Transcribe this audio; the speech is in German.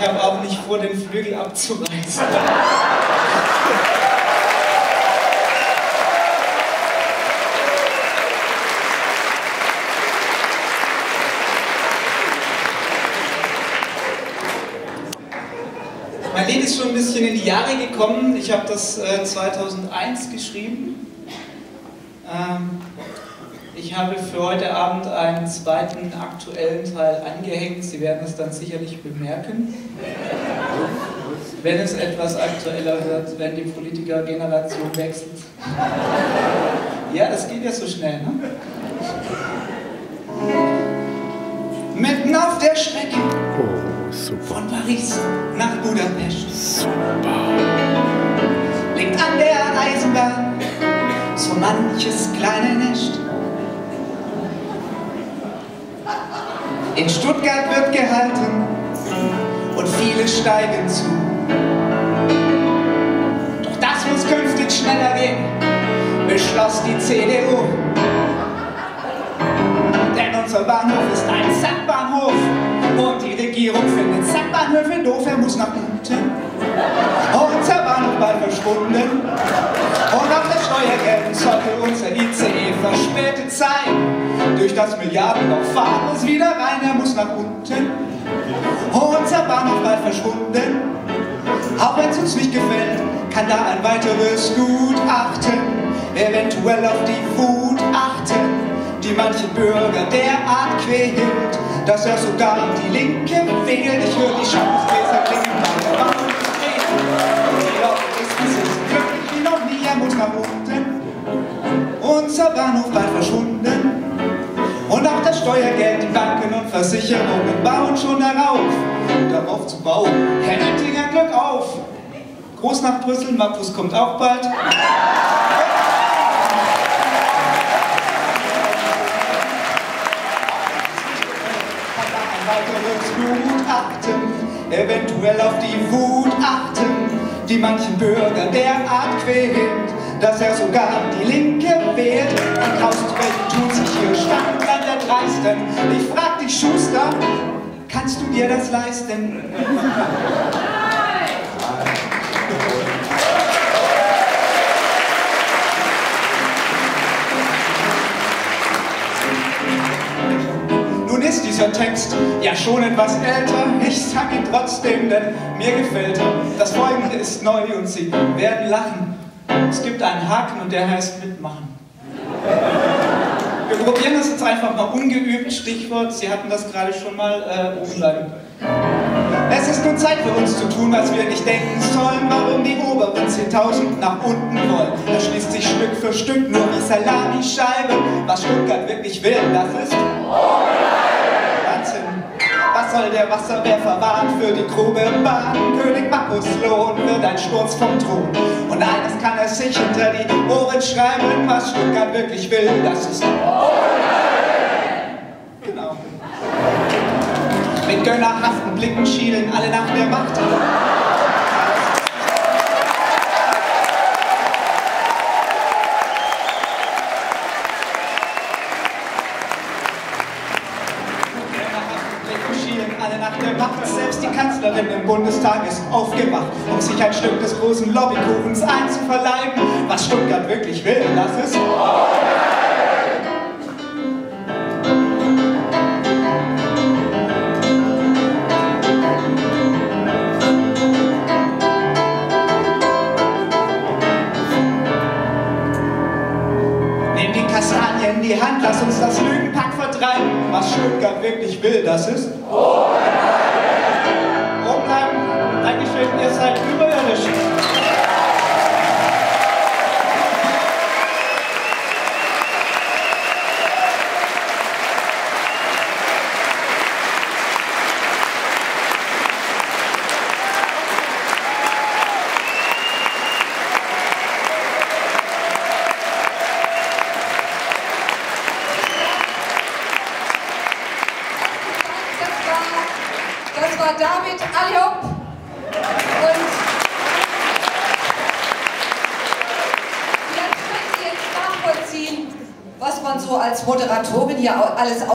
habe auch nicht vor, den Flügel abzureißen. Mein Lied ist schon ein bisschen in die Jahre gekommen. Ich habe das 2001 geschrieben. Ich habe für heute Abend einen zweiten aktuellen Teil angehängt. Sie werden es dann sicherlich bemerken, wenn es etwas aktueller wird, wenn die Politikergeneration wechselt. Ja, das geht ja so schnell, ne? Mitten auf der Strecke von Paris nach Budapest liegt an der Eisenbahn so manches kleine Nest. In Stuttgart wird gehalten und viele steigen zu. Doch das muss künftig schneller gehen, beschloss die CDU. Denn unser Bahnhof ist ein Sackbahnhof und die Regierung findet Sackbahnhöfe doof, er muss nach unten. Unser Bahnhof bald verschwunden und auf das Steuergeld sollte unser ICE verspätet sein. Durch das Milliardenloch fahren es wieder rein, er muss nach unten. Unser Bahnhof bald verschwunden. Auch wenn es uns nicht gefällt, kann da ein weiteres Gutachten eventuell auf die Wut achten, die manche Bürger derart quält, dass er sogar die Linke wählt. Ich höre die Schatzgläser klingen bei der Bahn drehen. Die Leute ist glücklich wie noch nie, er muss nach unten. Unser Bahnhof bald verschwunden. Und auch das Steuergeld, die Banken und Versicherungen bauen schon darauf zu bauen. Herr Oettinger, Glück auf! Groß nach Brüssel, Markus kommt auch bald. Ein weiteres Gutachten, eventuell auf die Wut achten, die manchen Bürger derart quält, dass er sogar die Linke wählt. Und Hausrecht tut sich hier Stand an der Dreisten. Ich frag dich, Schuster, kannst du dir das leisten? Nun ist dieser Text ja schon etwas älter, ich sag ihn trotzdem, denn mir gefällt er. Das Folgende ist neu und Sie werden lachen. Es gibt einen Haken und der heißt mitmachen. Wir probieren das jetzt einfach mal ungeübt. Stichwort, Sie hatten das gerade schon mal, umleihen. Es ist nun Zeit für uns zu tun, was wir nicht denken sollen, warum die oberen 10.000 nach unten wollen. Da schließt sich Stück für Stück nur die Salamischeibe. Was Stuttgart wirklich will, das ist Wahnsinn. Was soll der Wasserwerfer warnen für die grobe Bahn? König Markus Lohn wird ein Sturz vom Thron. Und eines kann er sich hinter die Ohren schreiben, was Stuttgart wirklich will, das ist genau. Mit gönnerhaften Blicken schielen alle nach der Macht. Alle nach der Macht, selbst die Kanzlerin im Bundestag ist aufgewacht, um sich ein Stück des großen Lobbykuchens einzuverleiben. Was Stuttgart wirklich will, das ist Nehm die Kastanien in die Hand, lass uns das Lügenpack vertreiben. Was Stuttgart wirklich will, das ist Oben bleiben. Dankeschön, ihr seid überirdisch. Das war David Alliop und vielleicht könnt ihr jetzt nachvollziehen, was man so als Moderatorin hier alles